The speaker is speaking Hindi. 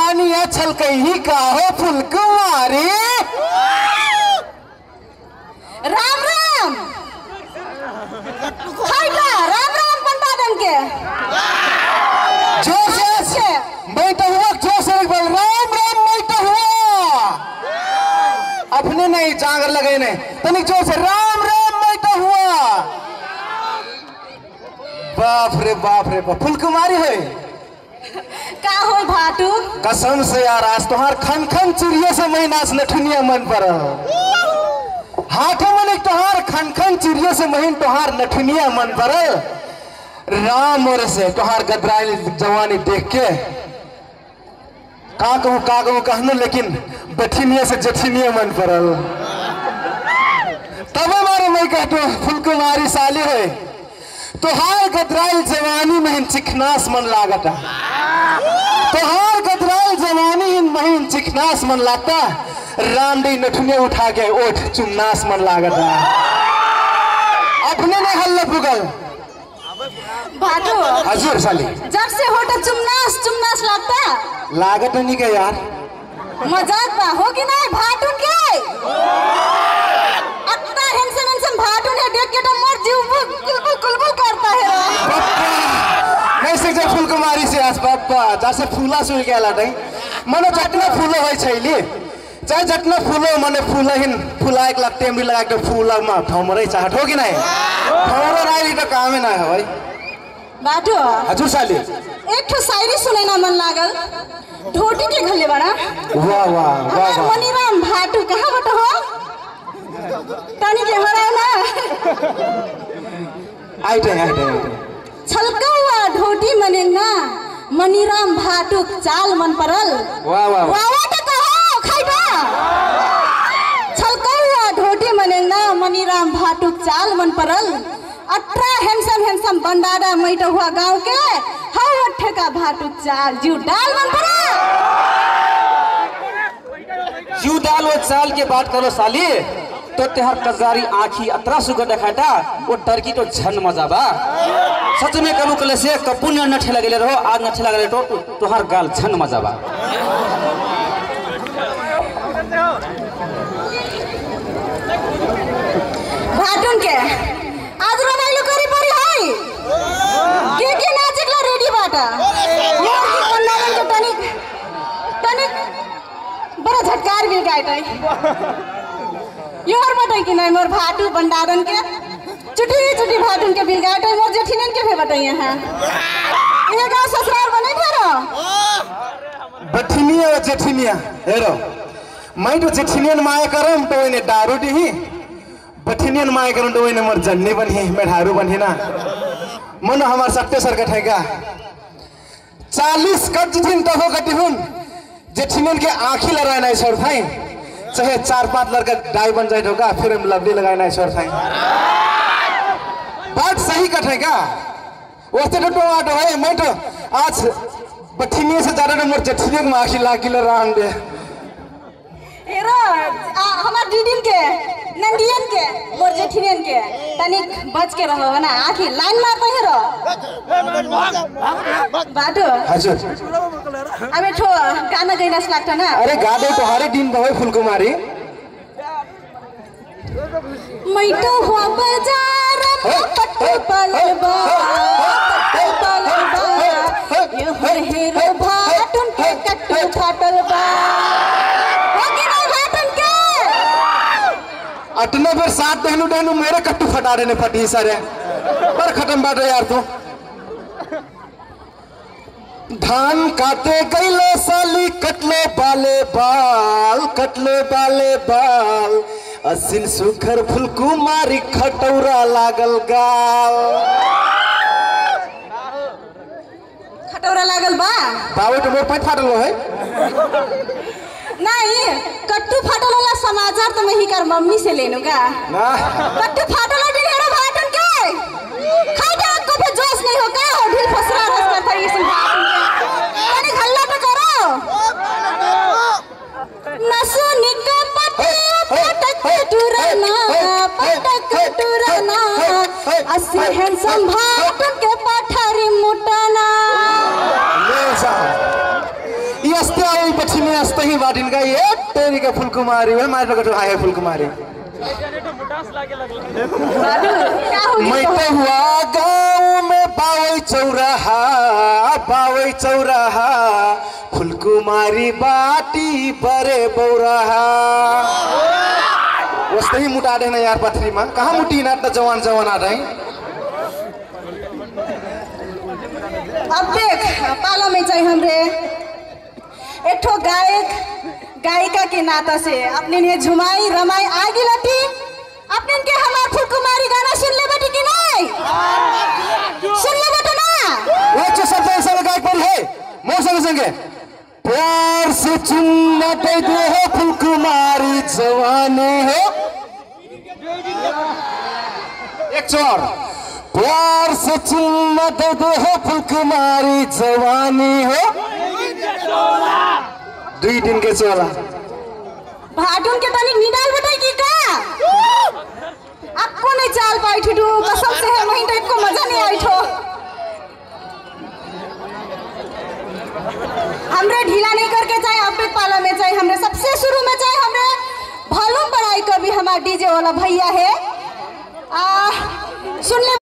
जवानिया छलकही का हो फुलकुमारी। राम राम राम राम पंडा दन के जोर से मैं तो हुआ, जोर से बोल राम राम मैं तो हुआ। अपने नहीं जागर लगे नहीं तनिक जोर से राम राम मैं तो हुआ। बाप रे बाप रे बाप, फुलकुमारी है का हो भाटू। कसम से यार आज तुम्हार खन खन चिड़िया से मैं नाच नठुनिया मन पर हाथों में तोहार खन खन चिड़िया से महीन तोहार नठुनिया मन पर राम और से तोहार गदराइल जवानी देख के का कहूँ कहनू, लेकिन बठिनिया से जठिनिया मन पर तब हमारे मैं कहते फुलकुमारी साली है तोहार गदराइल जवानी महीन चिखनास मन लागता। तोहार गदराइल जवानी महीन चिखनास मन लागता। रामडी नठुनिया उठा के ओठ चुमनास मन लागता। अपने ने हल्ला पुगल भाटू। हजूर साली जब से होटा चुमनास चुमनास लगता लागत नहीं के यार मजाक बा हो कि नहीं भाटू के। इतना हैंडसम हैंडसम भाटू ने देख के तो मोर जीव कुलबुल कुलबुल करता है। नहीं से जब फुलकुमारी से आस बापा जैसे फूला सुई के लाटै मने जतना फूलो होय छैली चाहे जतना फूलो मने फूलहिन फूलाएक ला टेमरी लगा के फूला मा ठमरै चाहत हो कि नहीं ठमरो राई तो काम है ना भाई बाटो। हजुर साली एक ठो शायरी सुनैना मन लागल ढोटी के घले बड़ा। वाह वाह वाह हमार वाह मनीराम भाटू कहाँ बट हो तनी के हराओ ना। आइटे छलकौआ ढोटी मने ना मनीराम भाटू चाल मन परल। वाह वाह वावा त कहो खाइबा। छलकौआ ढोटी मने ना मनीराम भाटू चाल मन परल। अट्रा हैंडसम हैंडसम बंडारा मैट हुआ गांव के हाउ अट्ठे का भाटू चाल जीव डाल मन परल। जीव डाल वो चाल के बात करो साली तो तेहर कजारी आँखी अतरा सुगर देखाटा वो टर्की तो झन मजा बा। सच में कबू कले से कपून नठे लगे रहो आज नठे लगे तो तोहर गाल झन मजा बा। भाटुन के आज रमाइलो करी परी है के नाचेला रेडी बाटा मोर की कन्नालन के तनिक तनिक बड़ा झटकार भी गाइटै योर बताई कि नहीं मोर भाटू बंडारन के चुटी भाटुन के बिल गाइटै मोर जेठिनन के भे बताई हां ये गांव ससुराल बनै फेरो बठिनिया और जेठिनिया हेरो मैं तो जेठिनियन माया करम तो इने दारू दी बठिनियन माया करम तो इने मोर जन्नी बनी मेढारू बनी ना मन हमार सत्य सर कठेगा 40 कट दिन तो हो गटी हुन जेठिनियन के आंखी लड़ाई नहीं छोड़ थाई चाहे 4-5 लड़का डाई बन जाए होगा फिर हम लवली लगाए नहीं छोड़ थाई बात सही कठेगा वैसे तो आटो है मैं तो आज बठिनिया से ज्यादा मोर जेठिनियन में आंखी लागी लड़ान दे हेरो हमार दीदीन के नंदियन के मोर जेठिनियन के तनिक बच के रहो ना आखी लाइन मारता हेरो बाटो। हजुर अबे ठो गाना गइनास लाग्छ ना। अरे गादे तो हरे दिन भए फुलकुमारी मैटो हुआ बाजार पट्टू पलबा यो हेरो भाटुन के कट्टू फाटलबा अटने फिर 7 डहनू मेरे कट्टू फटा रहे ने फटी सारे पर खत्म बात यार तो धान काटे गईले साली कटले बाले बाल असिन सुखर फुलकुमारी खटौरा लागल गाल खटौरा लागल बा बाबू तो मोर पैर फाटल है नहीं कट्टू फाटल वाला समाचार तो मैं ही कर मम्मी से लेनू का ना कट्टू फाटल वाला ढेरो भाटन के खाई दे को पे जोश नहीं हो का हो ढील फसरा रस करता ये सुन तनी हल्ला तो करो नसु निका पटक टुरना असी हैंडसम भाटन के पाठारी मुटाना ये सा यस्ते लक्ष्मी हस्त ही बाटिन का ये तेरी का फुल कुमारी है मारे को आए फुल कुमारी मैं तो हुआ गाँव में बावई चौराहा फुल कुमारी बाटी बरे बौराहा वस्ते ही मुटा देना यार पथरी में कहाँ मुटी ना तो जवान आ रहे अब देख पाला में चाहिए हमरे एक ठो गायक गायिका के नाता से अपने ने झुमाई रमाई आगे लटी अपने के हमार फुल कुमारी गाना सुन ले बेटी कि नहीं सुन ले बेटा ना वो जो सब गायक पर है मोर संगे प्यार से चुम्मा दे दो फुल कुमारी जवानी हो एक चोर प्यार से चुम्मा दे दो फुल कुमारी जवानी हो 2 दिन के चोला भाटुन के तनी निडाल बताई की का आपको नहीं चाल पाई ठुडू कसम से है वहीं टाइप को मजा नहीं आई ठो हमरे ढीला नहीं करके चाहे आप पाला में चाहे हमरे सबसे शुरू में चाहे हमरे भालू बड़ाई कभी हमारा डीजे वाला भैया है सुन ले